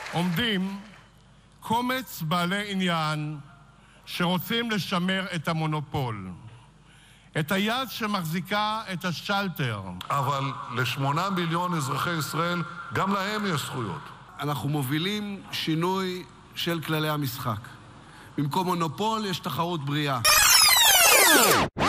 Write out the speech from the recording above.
עומדים קומץ בעלי עניין שרוצים לשמר את המונופול, את היד שמחזיקה את השלטר. אבל ל8 מיליון אזרחי ישראל, גם להם יש זכויות. אנחנו מובילים שינוי של כללי המשחק. במקום מונופול יש תחרות בריאה.